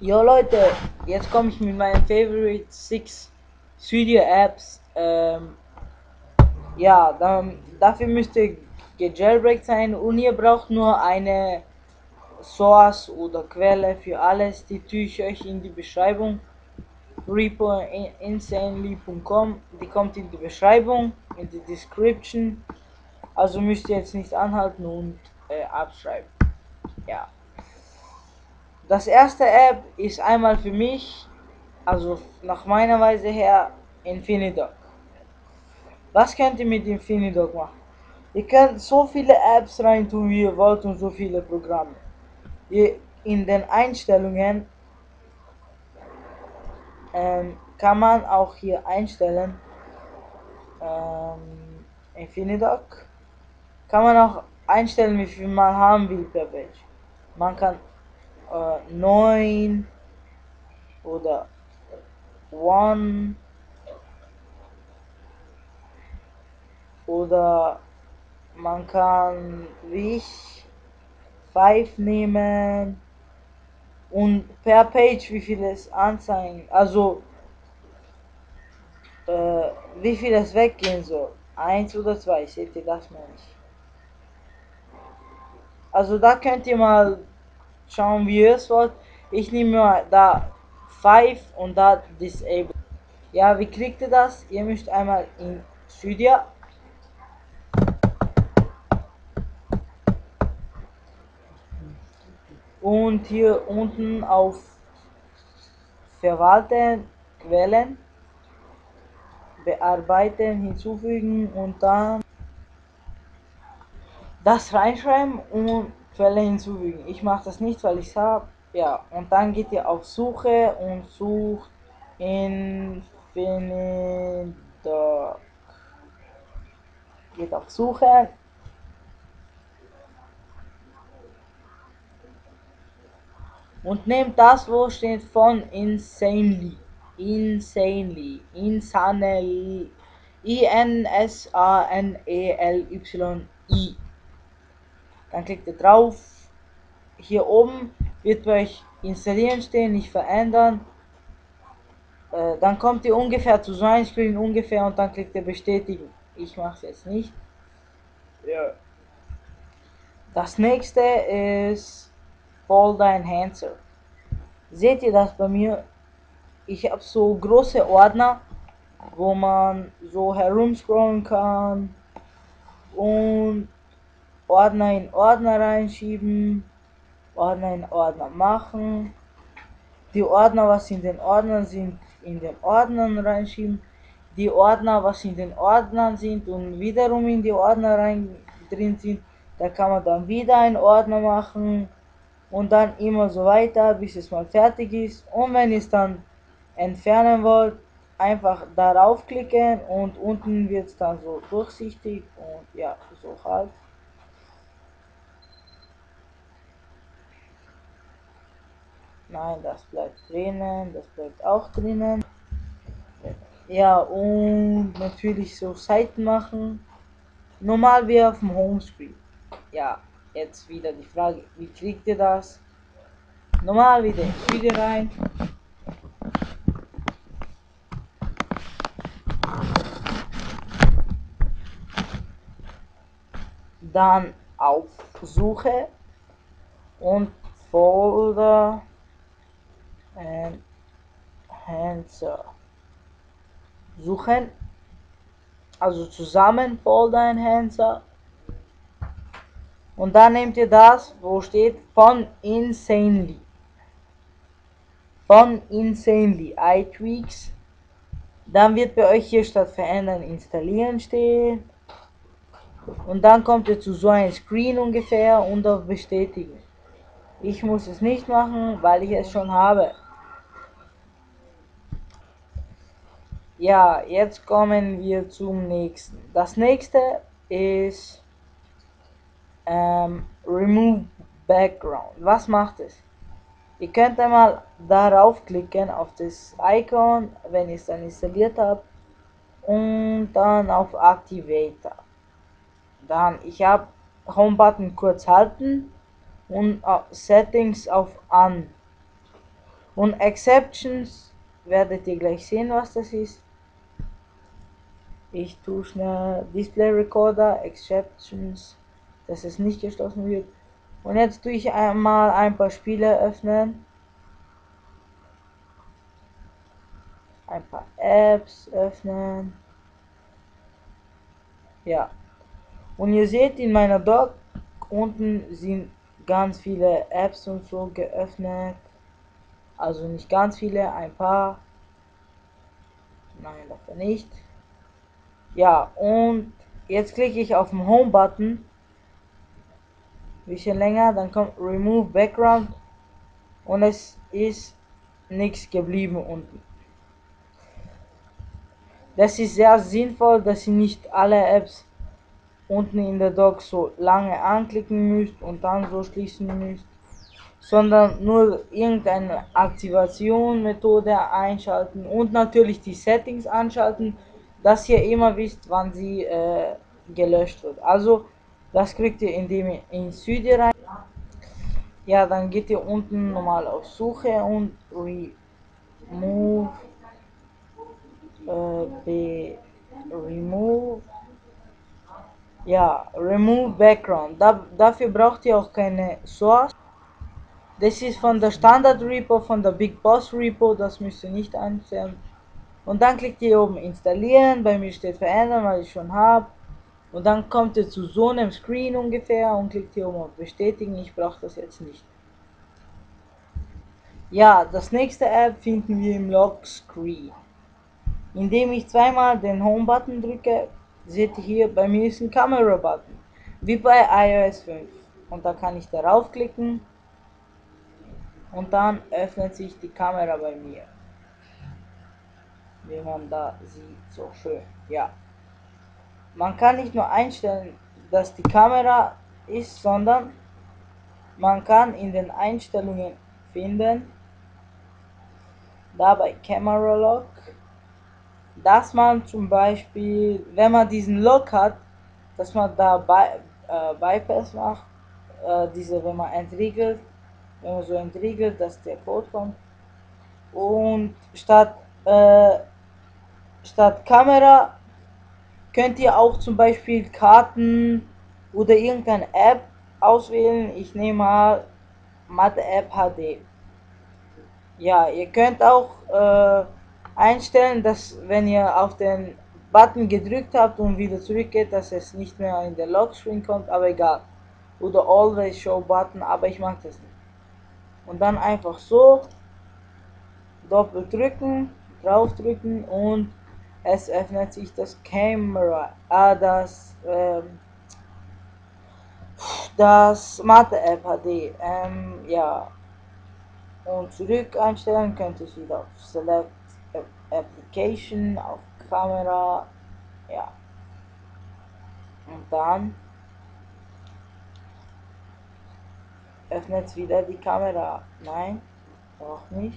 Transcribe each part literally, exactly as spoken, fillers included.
Jo Leute, jetzt komme ich mit meinen Favorite six Studio Apps. Ähm, ja, dann, dafür müsst ihr gejailbreakt sein und ihr braucht nur eine Source oder Quelle für alles. Die tue ich euch in die Beschreibung. repo insanely punkt com, die kommt in die Beschreibung, in die Description. Also müsst ihr jetzt nicht anhalten und äh, abschreiben. Ja. Das erste App ist einmal für mich, also nach meiner Weise her, Infinidoc. Was könnt ihr mit Infinidoc machen? Ihr könnt so viele Apps reintun, wie ihr wollt, und so viele Programme. Ihr, in den Einstellungen ähm, kann man auch hier einstellen, ähm, Infinidoc, kann man auch einstellen, wie viel man haben will per Page. Man kann äh, neun oder one oder man kann wie ich fünf nehmen und per Page wie viel es anzeigen, also äh, wie viel es weggehen soll. Eins oder zwei, seht ihr das mal nicht. Also da könnt ihr mal schauen, wie ihr es wollt. Ich nehme mal da fünf und da Disable. Ja, wie kriegt ihr das? Ihr müsst einmal in Studio und hier unten auf Verwalten, Quellen, bearbeiten, hinzufügen und dann das reinschreiben und Quelle hinzufügen. Ich mache das nicht, weil ich es habe. Ja, und dann geht ihr auf Suche und sucht Infinidoc. Geht auf Suche und nehmt das, wo steht von Insanely. Insanely. Insanely. I N S A N E L Y I. Dann klickt ihr drauf. Hier oben wird bei euch installieren stehen, nicht verändern. Äh, dann kommt ihr ungefähr zu so einem Screen ungefähr und dann klickt ihr bestätigen. Ich mache es jetzt nicht. Ja. Das nächste ist Folder Enhancer. Seht ihr das bei mir? Ich habe so große Ordner, wo man so herumscrollen kann und Ordner in Ordner reinschieben, Ordner in Ordner machen, die Ordner, was in den Ordnern sind, in den Ordnern reinschieben, die Ordner, was in den Ordnern sind und wiederum in die Ordner rein drin sind, da kann man dann wieder einen Ordner machen und dann immer so weiter, bis es mal fertig ist. Und wenn ihr es dann entfernen wollt, einfach darauf klicken und unten wird es dann so durchsichtig und ja, so halt. Nein, das bleibt drinnen, das bleibt auch drinnen. Ja, und natürlich so Seiten machen. Normal wie auf dem Homescreen. Ja, jetzt wieder die Frage, wie kriegt ihr das? Normal wieder ins Video rein. Dann auf Suche und Folder Enhancer. Suchen, also zusammen Folder Enhancer. Und dann nehmt ihr das, wo steht von Insanely. Von Insanely iTweaks. Dann wird bei euch hier statt verändern installieren stehen. Und dann kommt ihr zu so einem Screen ungefähr und auf bestätigen. Ich muss es nicht machen, weil ich es schon habe. Ja, jetzt kommen wir zum nächsten. Das nächste ist ähm, Remove Background. Was macht es? Ihr könnt einmal darauf klicken, auf das Icon, wenn ihr es dann installiert habt, und dann auf Activator. Dann, ich habe Home Button kurz halten und uh, Settings auf An. Und Exceptions werdet ihr gleich sehen, was das ist. Ich tue schnell Display Recorder, Exceptions, dass es nicht geschlossen wird. Und jetzt tue ich einmal ein paar Spiele öffnen. Ein paar Apps öffnen. Ja. Und ihr seht in meiner Dock unten sind ganz viele Apps und so geöffnet. Also nicht ganz viele, ein paar. Nein, dafür nicht. Ja, und jetzt klicke ich auf den Home-Button. Ein bisschen länger, dann kommt Remove Background. Und es ist nichts geblieben unten. Das ist sehr sinnvoll, dass ihr nicht alle Apps unten in der Dock so lange anklicken müsst und dann so schließen müsst, sondern nur irgendeine Aktivation-Methode einschalten und natürlich die Settings anschalten, dass ihr immer wisst, wann sie äh, gelöscht wird. Also das kriegt ihr, indem ihr in Cydia rein. Ja, dann geht ihr unten nochmal auf Suche und Remove äh, Remove ja, Remove Background. Da, dafür braucht ihr auch keine Source. Das ist von der Standard Repo, von der Big Boss Repo, das müsst ihr nicht einstellen. Und dann klickt ihr oben installieren, bei mir steht verändern, weil ich schon habe. Und dann kommt ihr zu so einem Screen ungefähr und klickt hier oben auf bestätigen, ich brauche das jetzt nicht. Ja, das nächste App finden wir im Lockscreen. Indem ich zweimal den Home-Button drücke, seht ihr hier, bei mir ist ein Kamera-Button, wie bei i O S fünf. Und da kann ich darauf klicken und dann öffnet sich die Kamera bei mir. Wie man da sieht, so schön. Ja. Man kann nicht nur einstellen, dass die Kamera ist, sondern man kann in den Einstellungen finden, da bei Camera Lock, dass man zum Beispiel, wenn man diesen Lock hat, dass man da by, äh, Bypass macht, äh, diese, wenn man entriegelt, wenn man so entriegelt, dass der Code kommt. Und statt, äh, statt Kamera könnt ihr auch zum Beispiel Karten oder irgendeine App auswählen. Ich nehme mal Mathe App H D. Ja, ihr könnt auch äh, einstellen, dass wenn ihr auf den Button gedrückt habt und wieder zurückgeht, dass es nicht mehr in der Lockscreen kommt, aber egal. Oder Always Show Button, aber ich mag das nicht. Und dann einfach so doppelt drücken, draufdrücken und es öffnet sich das Camera, ah, das, ähm, das Mathe App H D, ähm, ja. Und zurück einstellen könnt ihr wieder auf Select Application, auf Kamera, ja. Und dann öffnet wieder die Kamera. Nein, auch nicht.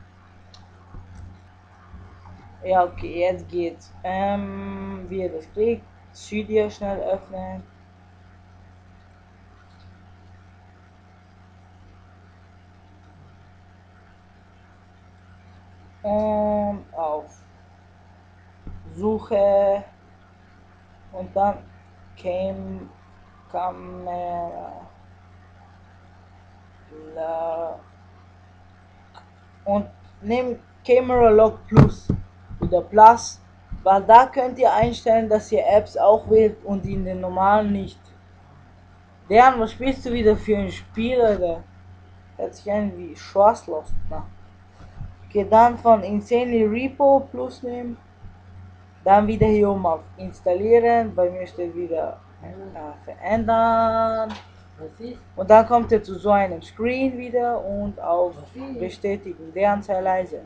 Ja, okay, jetzt geht's. Ähm, wie ihr das klickt, Studio schnell öffnen. Und auf Suche und dann Cam Kamera und nehmt Camera Lock Plus oder Plus, weil da könnt ihr einstellen, dass ihr Apps auch wählt und in den normalen nicht. Deren, was spielst du wieder für ein Spiel, Alter? Hört sich an wie Schwarzlost. Na. Okay, dann von Insanely Repo Plus nehmen. Dann wieder hier oben auf installieren. Bei mir steht wieder äh, verändern. Und dann kommt ihr zu so einem Screen wieder und auf bestätigen. Deren sehr leise.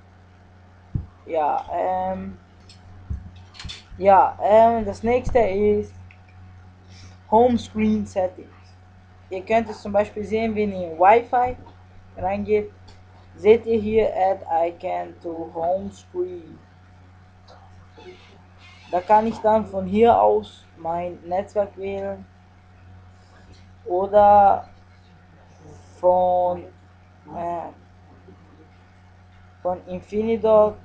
Ja, ähm. Ja, ähm, das nächste ist Home Screen Settings. Ihr könnt es zum Beispiel sehen, wenn ihr in Wi-Fi reingeht, seht ihr hier Add Icon to Home Screen. Da kann ich dann von hier aus mein Netzwerk wählen oder von äh, von Infinidot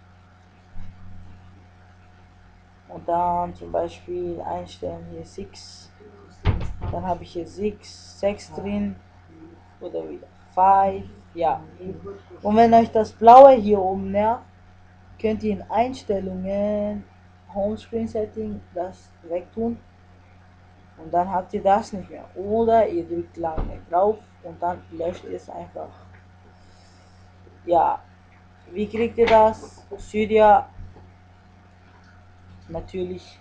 und dann zum Beispiel einstellen hier sechs, dann habe ich hier sechs, sechs drin oder wieder fünf, ja. Und wenn euch das blaue hier oben nervt, könnt ihr in Einstellungen, Homescreen Setting, das wegtun und dann habt ihr das nicht mehr. Oder ihr drückt lange drauf und dann löscht ihr es einfach. Ja, wie kriegt ihr das? Cydia natürlich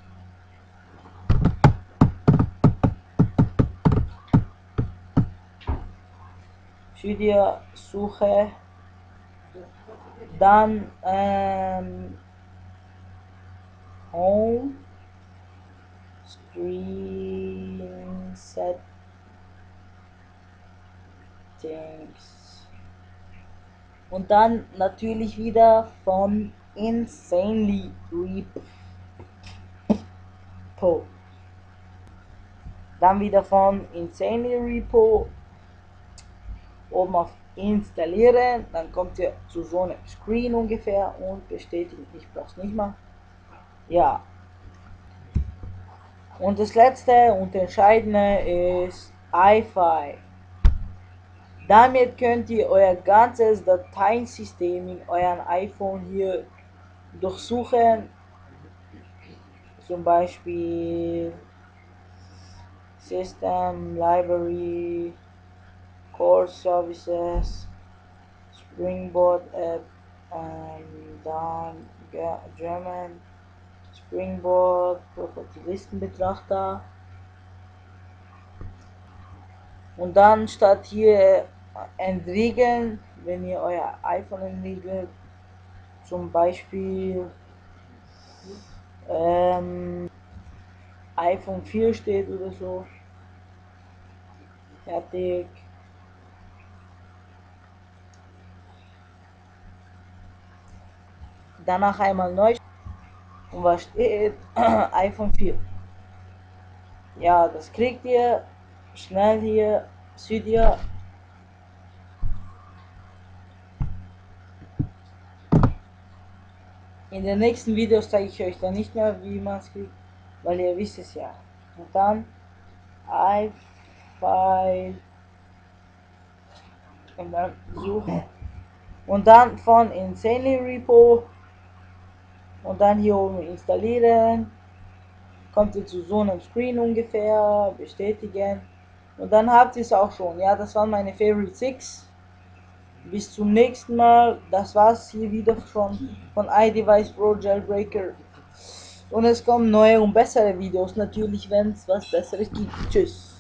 Cydia Suche, dann ähm, Home Screen Settings und dann natürlich wieder von Insanely Repo, dann wieder von Insanely Repo oben auf installieren, dann kommt ihr zu so einem Screen ungefähr und bestätigen. Ich brauche es nicht mal. Ja. Und das letzte und entscheidende ist iFile. Damit könnt ihr euer ganzes Dateiensystem in eurem iPhone hier durchsuchen. Zum Beispiel System, Library, Core Services, Springboard App, ähm, dann German, Springboard, Property Listenbetrachter. Und dann statt hier entriegeln, wenn ihr euer iPhone entriegelt, zum Beispiel ähm, iPhone vier steht oder so, fertig. Danach einmal neu und was steht? iPhone vier. Ja, das kriegt ihr schnell hier, seht ihr. In den nächsten Videos zeige ich euch dann nicht mehr, wie man es kriegt, weil ihr wisst es ja. Und dann iFile und dann suchen. Und dann von Insanely Repo und dann hier oben installieren. Kommt ihr zu so einem Screen ungefähr, bestätigen. Und dann habt ihr es auch schon. Ja, das waren meine Favorite sechs. Bis zum nächsten Mal. Das war's hier wieder schon von iDevice Pro Jailbreaker. Und es kommen neue und bessere Videos natürlich, wenn es was Besseres gibt. Tschüss.